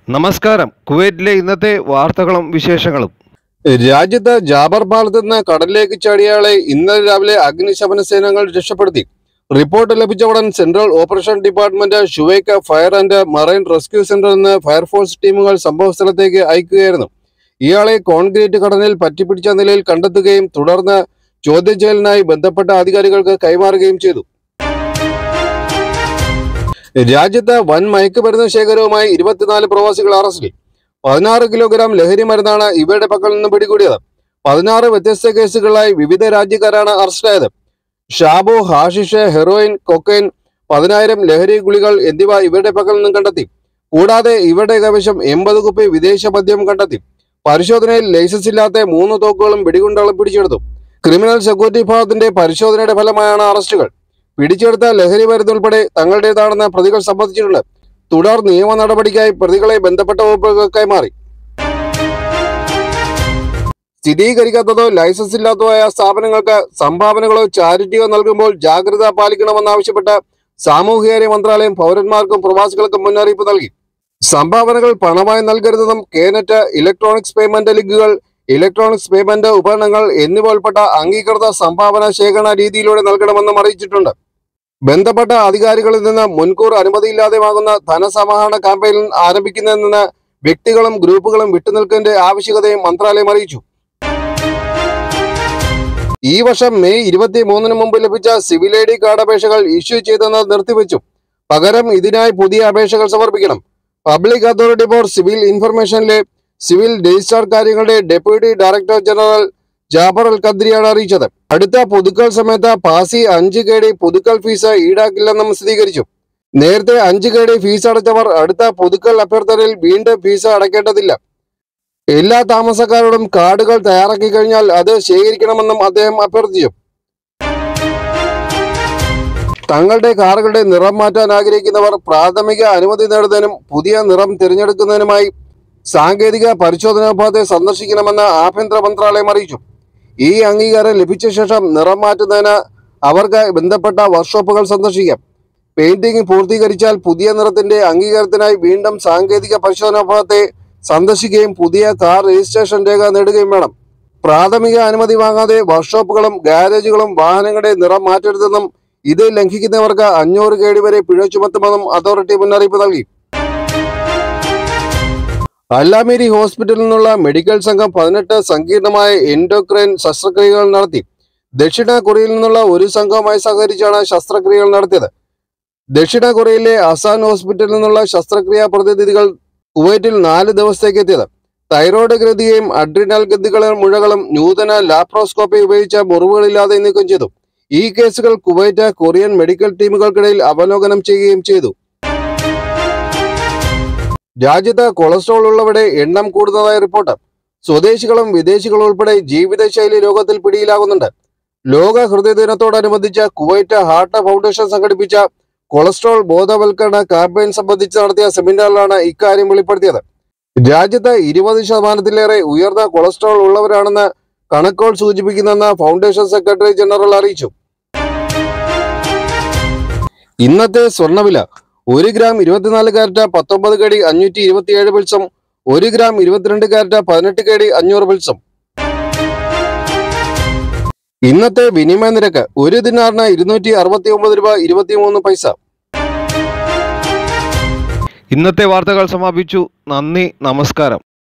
നമസ്കാരം. കുവൈറ്റിലെ ഇന്നത്തെ വാർത്തകളും വിശേഷങ്ങളും. രാജ്യത്ത് ജാബർ പാലത്ത് നിന്ന് കടലിലേക്ക് ചാടിയയാളെ ഇന്നലെ രാവിലെ അഗ്നിശമന സേനകൾ രക്ഷപ്പെടുത്തി. റിപ്പോർട്ട് ലഭിച്ച ഉടൻ central operation department, Shuwaikh fire and marine rescue സെന്ററിൽ നിന്ന് ഫയർഫോഴ്സ് ടീമുകൾ സംഭവസ്ഥലത്തേക്ക് അയക്കുകയായിരുന്നു. ഇയാളെ കോൺക്രീറ്റ് കടലിൽ പറ്റിപ്പിടിച്ച നിലയിൽ കണ്ടെത്തുകയും തുടർന്ന് ചോദ്യം ചെയ്യലിനായി ബന്ധപ്പെട്ട അധികാരികൾക്ക് കൈമാറുകയും ചെയ്തു. രാജ്യത്ത് വൻ മയക്കുമരുന്ന് ശേഖരവുമായി 24 പ്രവാസികൾ അറസ്റ്റിൽ. 16 കിലോഗ്രാം ലഹരി മരുന്നാണ് ഇവരുടെ പക്കൽ നിന്ന് പിടികൂടിയത്. 16 വ്യത്യസ്ത കേസുകളിലായി വിവിധ രാജ്യക്കാരാണ് അറസ്റ്റിലായത്. ഷാബു, ഹാഷിഷ്, ഹെറോയിൻ, കൊക്കൈൻ, 10,000 ലഹരി ഗുളികൾ എന്നിവ ഇവരുടെ പക്കൽ നിന്നും കണ്ടെത്തി. കൂടാതെ ഇവരുടെ കൈവശം 80 കുപ്പി വിദേശ മദ്യം കണ്ടെത്തി. പരിശോധനയിൽ ലൈസൻസ് ഇല്ലാത്ത 3 തോക്കുകളും വെടികുണ്ടുകളും പിടിച്ചെടുത്തു. ക്രിമിനൽ സെക്യൂരിറ്റി വിഭാഗത്തിന്റെ പരിശോധനയുടെ ഫലമായാണ് അറസ്റ്റുകൾ. പിടിച്ചെടുത്ത ലഹരി മരുന്ന് ഉൾപ്പെടെ തങ്ങളുടേതാണെന്ന് പ്രതികൾ സമ്മതിച്ചിട്ടുണ്ട്. തുടർ നിയമ നടപടിക്കായി പ്രതികളെ ബന്ധപ്പെട്ട വകുപ്പുകൾ കൈമാറി. സ്ഥിരീകരിക്കാത്തതോ ലൈസൻസ് ഇല്ലാത്തതോ ആയ സ്ഥാപനങ്ങൾക്ക് സംഭാവനകളോ ചാരിറ്റിയോ നൽകുമ്പോൾ ജാഗ്രത പാലിക്കണമെന്നാവശ്യപ്പെട്ട് സാമൂഹ്യകാര്യ മന്ത്രാലയം പൗരന്മാർക്കും പ്രവാസികൾക്കും മുന്നറിയിപ്പ് നൽകി. സംഭാവനകൾ പണമായി നൽകരുതെന്നും കേനെറ്റ്, ഇലക്ട്രോണിക്സ് പേയ്മെന്റ് ലിങ്കുകൾ, ഇലക്ട്രോണിക്സ് പേയ്മെന്റ് ഉപകരണങ്ങൾ എന്നിവ ഉൾപ്പെട്ട അംഗീകൃത സംഭാവന ശേഖരണ രീതിയിലൂടെ നൽകണമെന്നും അറിയിച്ചിട്ടുണ്ട്. ബന്ധപ്പെട്ട അധികാരികളിൽ നിന്ന് മുൻകൂർ അനുമതിയില്ലാതെ വാങ്ങുന്ന ധനസമാഹരണ ക്യാമ്പയിൻ ആരംഭിക്കുന്നതിൽ നിന്ന് വ്യക്തികളും ഗ്രൂപ്പുകളും വിട്ടുനിൽക്കേണ്ട ആവശ്യകതയും മന്ത്രാലയം അറിയിച്ചു. ഈ വർഷം മെയ് 23 മുമ്പ് ലഭിച്ച സിവിൽ ഐ ഡി കാർഡ് അപേക്ഷകൾ ഇഷ്യൂ ചെയ്തെന്നത് നിർത്തിവെച്ചു. പകരം ഇതിനായി പുതിയ അപേക്ഷകൾ സമർപ്പിക്കണം. പബ്ലിക് അതോറിറ്റി ഫോർ സിവിൽ ഇൻഫർമേഷനിലെ സിവിൽ രജിസ്ട്രാർ കാര്യങ്ങളുടെ deputy director general Jaber Al ഖദ്രിയാണ് അറിയിച്ചത്. അടുത്ത പുതുക്കൽ സമയത്ത് പാസി 5 KD പുതുക്കൽ ഫീസ് ഈടാക്കില്ലെന്നും സ്ഥിരീകരിച്ചു. നേരത്തെ 5 KD ഫീസ് അടച്ചവർ അടുത്ത പുതുക്കൽ അഭ്യർത്ഥനയിൽ വീണ്ടും ഫീസ് അടയ്ക്കേണ്ടതില്ല. എല്ലാ താമസക്കാരോടും കാർഡുകൾ തയ്യാറാക്കി കഴിഞ്ഞാൽ അത് ശേഖരിക്കണമെന്നും അദ്ദേഹം അഭ്യർത്ഥിച്ചു. തങ്ങളുടെ കാറുകളുടെ നിറം മാറ്റാൻ ആഗ്രഹിക്കുന്നവർ പ്രാഥമിക അനുമതി നേടുന്നതിനും പുതിയ നിറം തിരഞ്ഞെടുക്കുന്നതിനുമായി സാങ്കേതിക പരിശോധനാ വിഭാഗത്തെ സന്ദർശിക്കണമെന്ന് ആഭ്യന്തര മന്ത്രാലയം അറിയിച്ചു. ഈ അംഗീകാരം ലഭിച്ച ശേഷം നിറം മാറ്റുന്നതിന് അവർക്ക് ബന്ധപ്പെട്ട വർക്ക്ഷോപ്പുകൾ സന്ദർശിക്കാം. പെയിന്റിംഗ് പൂർത്തീകരിച്ചാൽ പുതിയ നിറത്തിന്റെ അംഗീകാരത്തിനായി വീണ്ടും സാങ്കേതിക പരിശോധനാ വിഭാഗത്തെ സന്ദർശിക്കുകയും പുതിയ കാർ രജിസ്ട്രേഷൻ രേഖ നേടുകയും വേണം. പ്രാഥമിക അനുമതി വാങ്ങാതെ വർക്ക്ഷോപ്പുകളും ഗാരേജുകളും വാഹനങ്ങളുടെ നിറം മാറ്റരുതെന്നും ഇത് ലംഘിക്കുന്നവർക്ക് 500 KD വരെ പിഴ ചുമത്തുമെന്നും അതോറിറ്റി മുന്നറിയിപ്പ് നൽകി. അല്ലാമേരി ഹോസ്പിറ്റലിൽ നിന്നുള്ള മെഡിക്കൽ സംഘം 18 സങ്കീർണമായ എൻഡോക്രൈൻ ശസ്ത്രക്രിയകൾ നടത്തി. ദക്ഷിണ കൊറിയയിൽ നിന്നുള്ള ഒരു സംഘവുമായി സഹകരിച്ചാണ് ശസ്ത്രക്രിയകൾ നടത്തിയത്. ദക്ഷിണ കൊറിയയിലെ അസാൻ ഹോസ്പിറ്റലിൽ നിന്നുള്ള ശസ്ത്രക്രിയാ പ്രതിനിധികൾ കുവൈറ്റിൽ 4 ദിവസത്തേക്ക് എത്തിയത്. തൈറോയ്ഡ് ഗ്രന്ഥിയെയും അഡ്രിനൽ ഗ്രന്ഥികളും മുഴകളും നൂതന ലാപ്രോസ്കോപ്പി ഉപയോഗിച്ച മുറിവുകളില്ലാതെ നീക്കം ചെയ്തു. ഈ കേസുകൾ കുവൈറ്റ് കൊറിയൻ മെഡിക്കൽ ടീമുകൾക്കിടയിൽ അവലോകനം ചെയ്യുകയും ചെയ്തു. രാജ്യത്ത് കൊളസ്ട്രോൾ ഉള്ളവരുടെ എണ്ണം കൂടുന്നതായി റിപ്പോർട്ട്. സ്വദേശികളും വിദേശികളും ഉൾപ്പെടെ ജീവിതശൈലി രോഗത്തിൽ പിടിയിലാകുന്നുണ്ട്. ലോക ഹൃദയ ദിനത്തോടനുബന്ധിച്ച് കുവൈറ്റ് ഹാർട്ട് ഫൗണ്ടേഷൻ സംഘടിപ്പിച്ച കൊളസ്ട്രോൾ ബോധവൽക്കരണ ക്യാമ്പയിൻ സംബന്ധിച്ച് നടത്തിയ സെമിനാറിലാണ് ഇക്കാര്യം വെളിപ്പെടുത്തിയത്. രാജ്യത്ത് 20% ഉയർന്ന കൊളസ്ട്രോൾ ഉള്ളവരാണെന്ന് കണക്കുകൾ സൂചിപ്പിക്കുന്നെന്ന് ഫൗണ്ടേഷൻ സെക്രട്ടറി ജനറൽ അറിയിച്ചു. ഇന്നത്തെ സ്വർണ്ണവില: 1 ഗ്രാം 24 കാരറ്റ് 19 KD 527 പിൽസും 1 ഗ്രാം 22 കാരറ്റ് 18 KD 500 പിൽസും. ഇന്നത്തെ വിനിമയ നിരക്ക്: 1 ദിനാറിന് 269 രൂപ 23 പൈസ. ഇന്നത്തെ വാർത്തകൾ സമാപിച്ചു. നന്ദി, നമസ്കാരം.